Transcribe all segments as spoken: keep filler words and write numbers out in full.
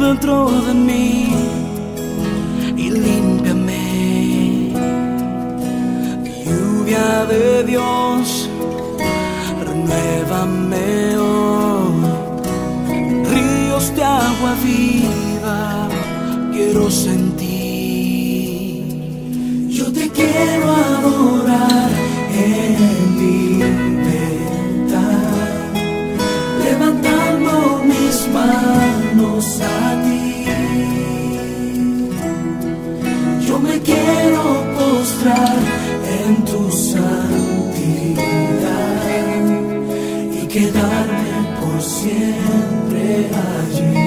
dentro de mí y límpiame. Lluvia de Dios, renuévame hoy. Ríos de agua viva quiero sentir. Yo te quiero adorar en libertad, levantando mis manos a ti. Yo me quiero postrar en tu santidad y quedarme por siempre allí.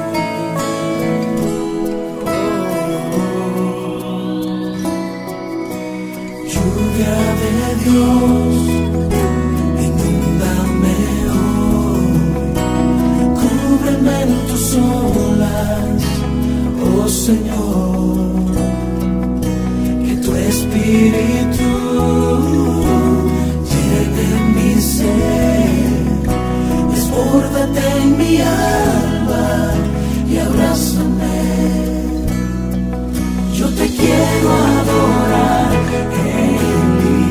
Lluvia de Dios, inúndame hoy, cúbreme en tus olas, oh Señor, que tu Espíritu llene mi ser, desbórdate en mi alma y abrázame. Yo te quiero adorar en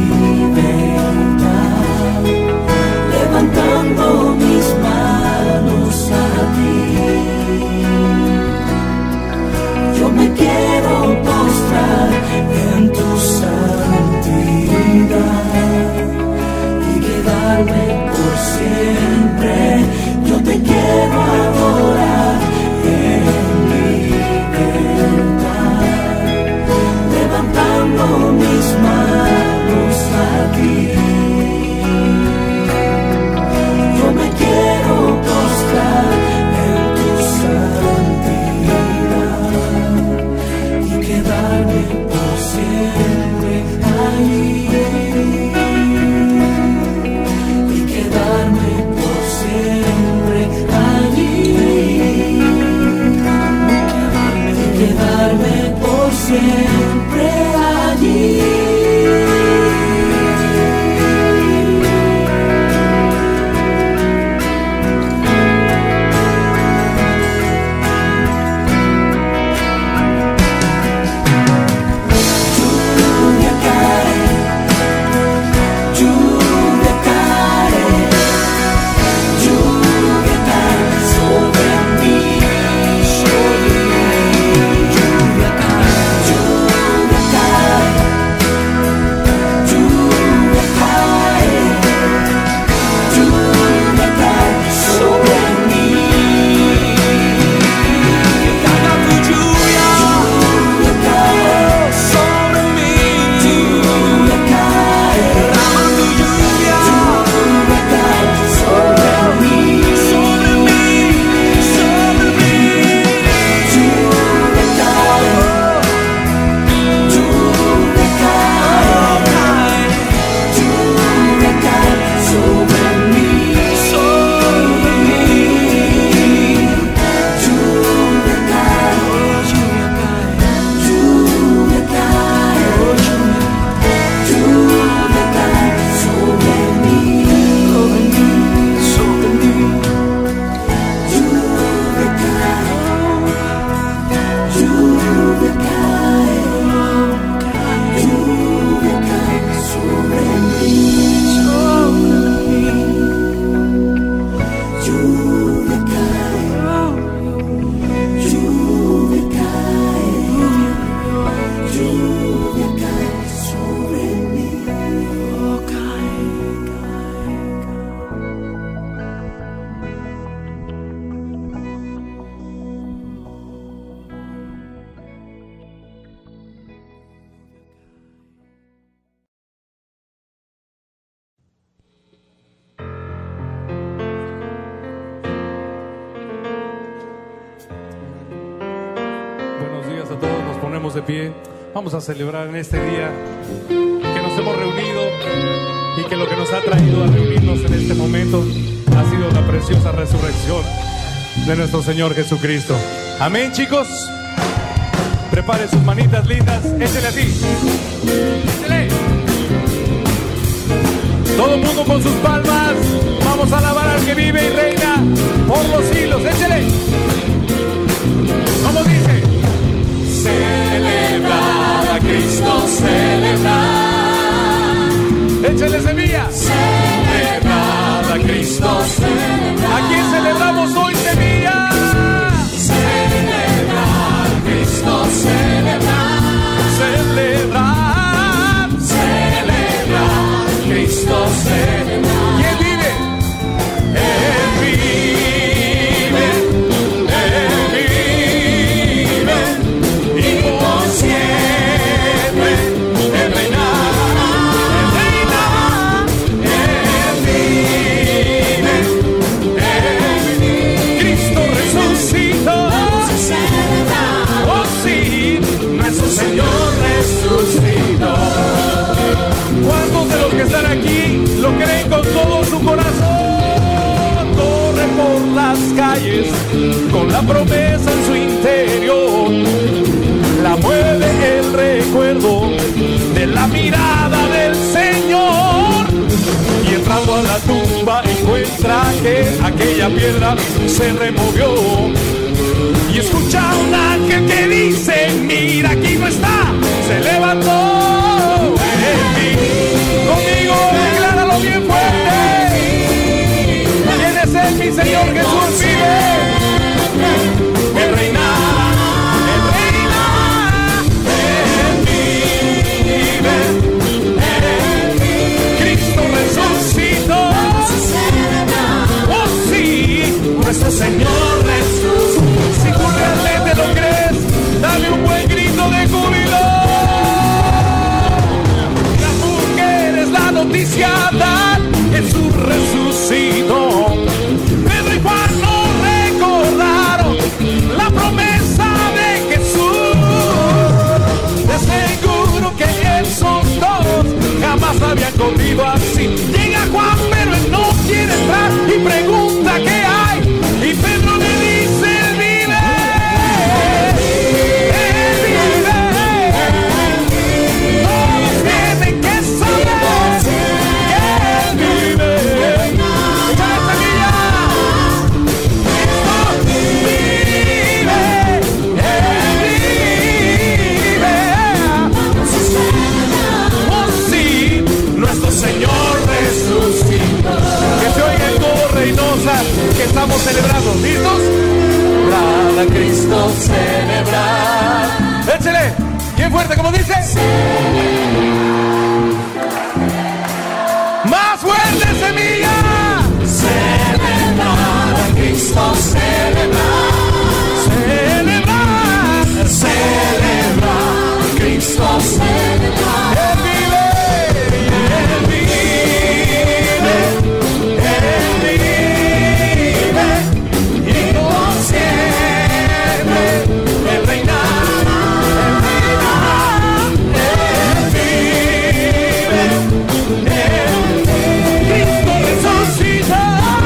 libertad, levantando mis manos a ti. Yo me quiero postrar en tu santidad y quedarme por siempre. Yo te quiero adorar en libertad, levantando mis manos a ti. Yo me quiero postrar en tu santidad y quedarme por siempre ahí, y quedarme por siempre allí, y quedarme por siempre allí. De pie, vamos a celebrar en este día que nos hemos reunido y que lo que nos ha traído a reunirnos en este momento ha sido la preciosa resurrección de nuestro Señor Jesucristo. Amén, chicos. Prepare sus manitas lindas, échele así, échele. Todo el mundo con sus palmas, vamos a alabar al que vive y reina por los siglos, échele. celebrar a Cristo, celebrar. Échale semilla. Celebrar a Cristo, celebrar. ¿A quién celebramos hoy, semilla? Celebrar a Cristo, celebrar. Celebrar. Celebrar a Cristo, celebrar. ¿Quién vive? Él vive. Él vive. Y por siempre Él reinará. Él reinará. Él vive. Él vive. Cristo resucitó. Oh sí, Nuestro Señor resucitó. ¿cuántos de los que están aquí lo creen con todo su corazón? Corre por las calles con la promesa en su interior. La mueve el recuerdo de la mirada del Señor. Y entrando a la tumba encuentra que aquella piedra se removió. Y escucha a un ángel que dice: mira, aquí no está, se levantó. En mí. Conmigo, decláralo bien fuerte. ¿Quién es él? Mi Señor Jesús vive. Él reina, Él reina. Él vive. Él vive. Cristo resucitó. Oh sí, Nuestro Señor resucitó. si tú realmente lo crees, dale un buen grito de júbilo. Las mujeres la noticia dan, Jesús resucitó. Pedro y Juan no recordaron la promesa de Jesús. De seguro que esos dos jamás habían corrido así. Llega Juan, pero él no quiere entrar y pregunta qué hay. Y Pedro le dice: Él vive. Él vive. Todos tienen que saber que Él vive. ¡Échale semilla! Cristo vive. Él vive. Oh sí, Nuestro Señor resucitó. que se oiga el coro Reynosa que estamos celebrando. ¿Listos? Celebrar a Cristo, celebrar. Échale, bien fuerte, como dice. Más fuerte, semilla. Celebrar a Cristo, celebrar. Celebrar. Celebrar a Cristo, celebrar. Él vive. Él vive. Él vive. Y por siempre Él reinará. Él reinará. Él vive. Él Cristo resucitó.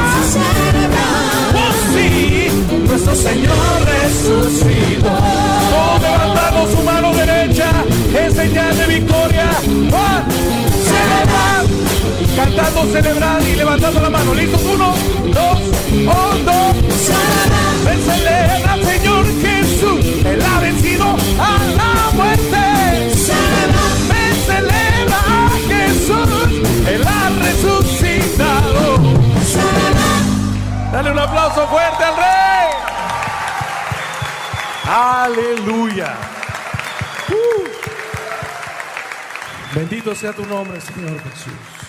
Oh sí. Nuestro Señor resucitó. Todos levantando su mano derecha en señal de victoria. ¡Ah! Celebrar. Cantando, celebrar y levantando la mano. ¿Listos? Uno, dos, un, dos. Ven, celebra al Señor Jesús. Él ha vencido a la muerte. Ven, celebra a Jesús. Él ha resucitado. Dale un aplauso fuerte al Rey. Aleluya. Uh. Bendito sea tu nombre, Señor Jesús.